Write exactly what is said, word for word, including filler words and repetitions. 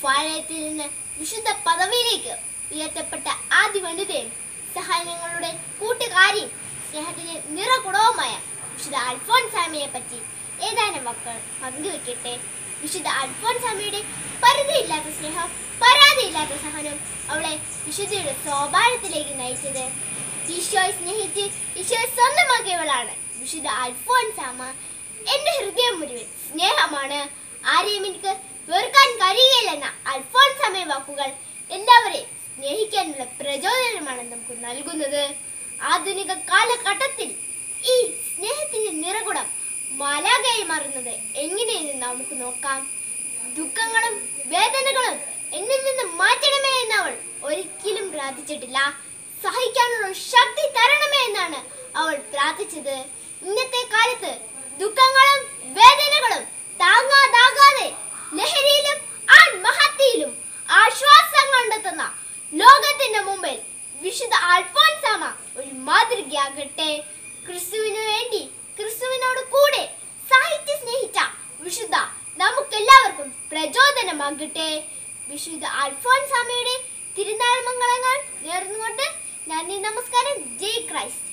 ഫാലയത്തിൽ നിന്ന് വിശുദ്ധ പദവിയിലേക്ക് ഉയർത്തപ്പെട്ട ആദ്യ വനിതയും സഹനങ്ങളുടെ കൂട്ടുകാരിയും സ്നേഹത്തിന്റെ നിറകുടവുമായ വിശുദ്ധ അൽഫോൻസാമയെ പറ്റി ഏതാനും വാക്കുകൾ പങ്കുവെക്കട്ടെ. വിശുദ്ധ അൽഫോൻസാമയുടെ പരിധിയില്ലാത്ത സ്നേഹം, പരാതിയില്ലാത്ത സഹനം അവളെ വിശുദ്ധിയുടെ സോപാനത്തിലേക്ക് നയിച്ചത്. ഈശോയെ സ്നേഹിച്ച് ഈശോയെ സ്വന്തമാക്കിയവളാണ് വിശുദ്ധ അൽഫോൻസാമ. എന്റെ ഹൃദയം മുഴുവൻ സ്നേഹമാണ്, ആരെയും എനിക്ക് വെറുക്കാൻ കഴിയില്ലെന്ന അൽഫോൻസാമയുടെ വാക്കുകൾ എല്ലാവരെയും സ്നേഹിക്കാനുള്ള പ്രചോദനമാണ് നമുക്ക് നൽകുന്നത്. ആധുനിക കാലഘട്ടത്തിൽ ഈ സ്നേഹത്തിന്റെ നിറകുടം മാലാഖയായി മാറുന്നത് എങ്ങനെയെന്ന് നമുക്ക് നോക്കാം. ദുഃഖങ്ങളും വേദനകളും എന്നിൽ നിന്ന് മാറ്റണമേ എന്ന് അവൾ ഒരിക്കലും പ്രാർത്ഥിച്ചിട്ടില്ല. സഹിക്കാനുള്ള ശക്തി തരണമേ എന്നാണ് അവൾ പ്രാർത്ഥിച്ചത്. ഇന്നത്തെ കാലത്ത് ദുഃഖങ്ങളും വേദനകളും താങ്ങാതാകാതെ ലഹരിയിലും ആത്മഹത്യയിലും ആശ്വാസം കണ്ടെത്തുന്ന ലോകത്തിന്റെ മുമ്പിൽ വിശുദ്ധ അൽഫോൻസാമ ഒരു മാതൃകയാകട്ടെ. ക്രിസ്തുവിനു വേണ്ടി ക്രിസ്തുവിനോട് കൂടെ സഹിച്ച് സ്നേഹിച്ച വിശുദ്ധ നമുക്കെല്ലാവർക്കും പ്രചോദനമാകട്ടെ. വിശുദ്ധ അൽഫോൻസാമയുടെ തിരുനാൾ മംഗളങ്ങൾ നേർന്നുകൊണ്ട് നന്ദി, നമസ്കാരം. ജയ് ക്രൈസ്റ്റ്.